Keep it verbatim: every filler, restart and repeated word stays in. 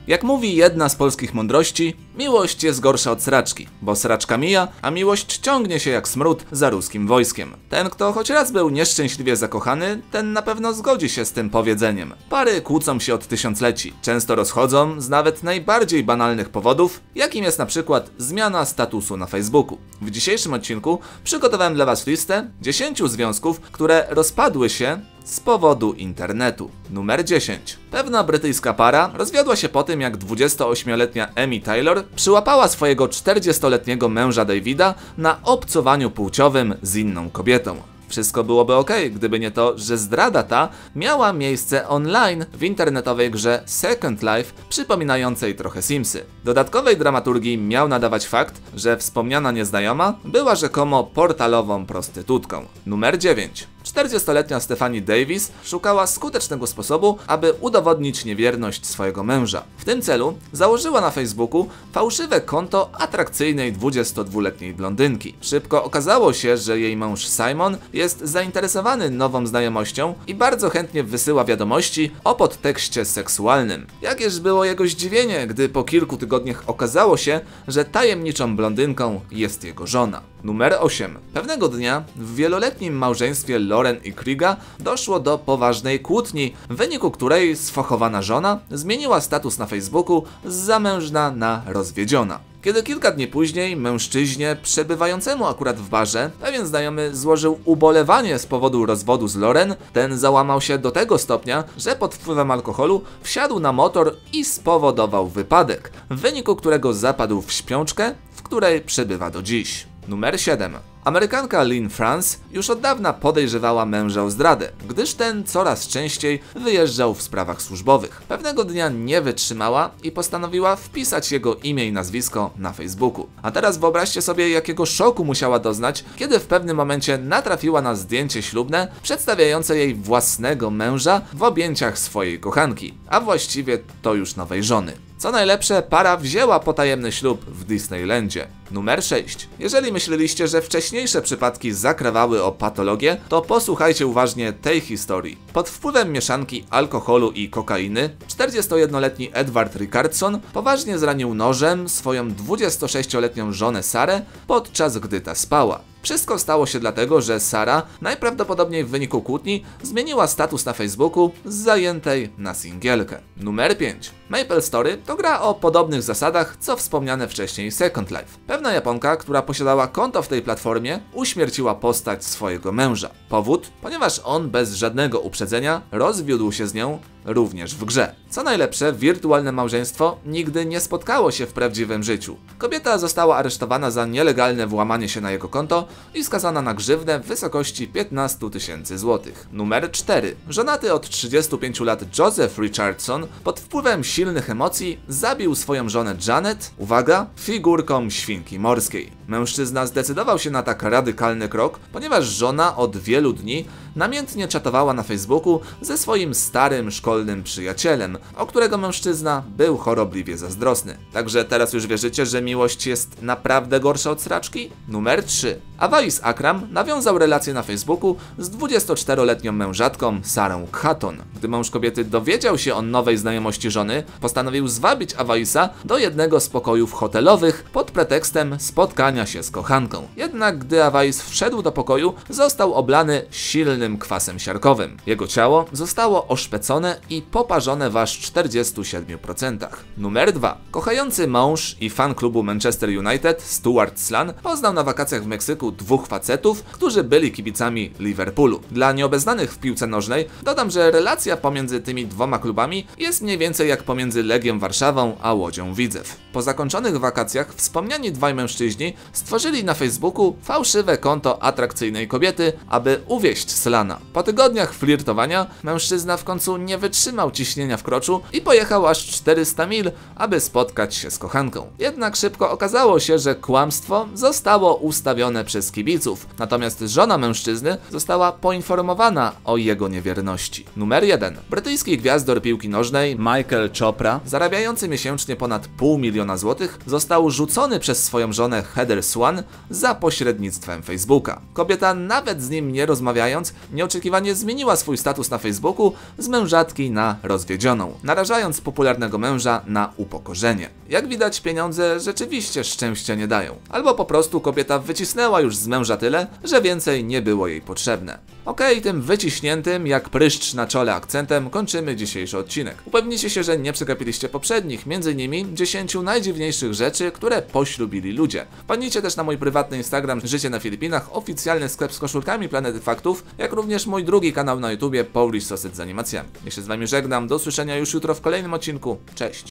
Jak mówi jedna z polskich mądrości, miłość jest gorsza od sraczki, bo sraczka mija, a miłość ciągnie się jak smród za ruskim wojskiem. Ten, kto choć raz był nieszczęśliwie zakochany, ten na pewno zgodzi się z tym powiedzeniem. Pary kłócą się od tysiącleci, często rozchodzą z nawet najbardziej banalnych powodów, jakim jest na przykład zmiana statusu na Facebooku. W dzisiejszym odcinku przygotowałem dla Was listę dziesięciu związków, które rozpadły się z powodu internetu. Numer dziesięć. Pewna brytyjska para rozwiodła się po tym, jak dwudziestoośmioletnia Amy Taylor przyłapała swojego czterdziestoletniego męża Davida na obcowaniu płciowym z inną kobietą. Wszystko byłoby ok, gdyby nie to, że zdrada ta miała miejsce online w internetowej grze Second Life, przypominającej trochę Simsy. Dodatkowej dramaturgii miał nadawać fakt, że wspomniana nieznajoma była rzekomo portalową prostytutką. Numer dziewięć. czterdziestoletnia Stephanie Davis szukała skutecznego sposobu, aby udowodnić niewierność swojego męża. W tym celu założyła na Facebooku fałszywe konto atrakcyjnej dwudziestodwuletniej blondynki. Szybko okazało się, że jej mąż Simon jest zainteresowany nową znajomością i bardzo chętnie wysyła wiadomości o podtekście seksualnym. Jakież było jego zdziwienie, gdy po kilku tygodniach okazało się, że tajemniczą blondynką jest jego żona. Numer osiem. Pewnego dnia w wieloletnim małżeństwie Lauren i Kriga doszło do poważnej kłótni, w wyniku której sfachowana żona zmieniła status na Facebooku z zamężna na rozwiedziona. Kiedy kilka dni później mężczyźnie przebywającemu akurat w barze pewien znajomy złożył ubolewanie z powodu rozwodu z Lauren, ten załamał się do tego stopnia, że pod wpływem alkoholu wsiadł na motor i spowodował wypadek, w wyniku którego zapadł w śpiączkę, w której przebywa do dziś. Numer siedem. Amerykanka Lynn France już od dawna podejrzewała męża o zdradę, gdyż ten coraz częściej wyjeżdżał w sprawach służbowych. Pewnego dnia nie wytrzymała i postanowiła wpisać jego imię i nazwisko na Facebooku. A teraz wyobraźcie sobie, jakiego szoku musiała doznać, kiedy w pewnym momencie natrafiła na zdjęcie ślubne przedstawiające jej własnego męża w objęciach swojej kochanki, a właściwie to już nowej żony. Co najlepsze, para wzięła potajemny ślub w Disneylandzie. Numer sześć. Jeżeli myśleliście, że wcześniejsze przypadki zakrawały o patologię, to posłuchajcie uważnie tej historii. Pod wpływem mieszanki alkoholu i kokainy czterdziestojednoletni Edward Rickardson poważnie zranił nożem swoją dwudziestosześcioletnią żonę Sarę, podczas gdy ta spała. Wszystko stało się dlatego, że Sara najprawdopodobniej w wyniku kłótni zmieniła status na Facebooku z zajętej na singielkę. Numer pięć. Maple Story to gra o podobnych zasadach, co wspomniane wcześniej Second Life. Pewna Japonka, która posiadała konto w tej platformie, uśmierciła postać swojego męża. Powód? Ponieważ on bez żadnego uprzedzenia rozwiódł się z nią również w grze. Co najlepsze, wirtualne małżeństwo nigdy nie spotkało się w prawdziwym życiu. Kobieta została aresztowana za nielegalne włamanie się na jego konto i skazana na grzywnę w wysokości piętnaście tysięcy złotych. Numer cztery. Żonaty od trzydziestu pięciu lat Joseph Richardson pod wpływem silnych emocji zabił swoją żonę Janet, uwaga, figurką świnki morskiej. Mężczyzna zdecydował się na tak radykalny krok, ponieważ żona od wielu dni namiętnie czatowała na Facebooku ze swoim starym szkolnym przyjacielem, o którego mężczyzna był chorobliwie zazdrosny. Także teraz już wierzycie, że miłość jest naprawdę gorsza od sraczki? Numer trzy. Awais Akram nawiązał relację na Facebooku z dwudziestoczteroletnią mężatką Sarą Khatton. Gdy mąż kobiety dowiedział się o nowej znajomości żony, postanowił zwabić Awaisa do jednego z pokojów hotelowych pod pretekstem spotkania się z kochanką. Jednak gdy Awais wszedł do pokoju, został oblany silnym kwasem siarkowym. Jego ciało zostało oszpecone i poparzone w aż czterdziestu siedmiu procentach. Numer dwa. Kochający mąż i fan klubu Manchester United Stuart Slan poznał na wakacjach w Meksyku dwóch facetów, którzy byli kibicami Liverpoolu. Dla nieobeznanych w piłce nożnej dodam, że relacja pomiędzy tymi dwoma klubami jest mniej więcej jak pomiędzy Legią Warszawą a Łodzią Widzew. Po zakończonych wakacjach wspomniani dwaj mężczyźni stworzyli na Facebooku fałszywe konto atrakcyjnej kobiety, aby uwieść Slana. Po tygodniach flirtowania mężczyzna w końcu nie wytrzymał ciśnienia w kroczu i pojechał aż czterysta mil, aby spotkać się z kochanką. Jednak szybko okazało się, że kłamstwo zostało ustawione przez kibiców, natomiast żona mężczyzny została poinformowana o jego niewierności. Numer jeden. Brytyjski gwiazdor piłki nożnej Michael Chopra, zarabiający miesięcznie ponad pół miliona złotych, został rzucony przez swoją żonę Heather Swan za pośrednictwem Facebooka. Kobieta, nawet z nim nie rozmawiając, nieoczekiwanie zmieniła swój status na Facebooku z mężatki na rozwiedzioną, narażając popularnego męża na upokorzenie. Jak widać, pieniądze rzeczywiście szczęścia nie dają. Albo po prostu kobieta wycisnęła już z męża tyle, że więcej nie było jej potrzebne. Okej, okay, tym wyciśniętym jak pryszcz na czole akcentem kończymy dzisiejszy odcinek. Upewnijcie się, że nie przegapiliście poprzednich, między innymi dziesięciu najdziwniejszych rzeczy, które poślubili ludzie. Wpadnijcie też na mój prywatny Instagram Życie na Filipinach, oficjalny sklep z koszulkami Planety Faktów, jak również mój drugi kanał na YouTubie Polish Sausage z animacjami. Ja się z wami żegnam, do usłyszenia już jutro w kolejnym odcinku. Cześć!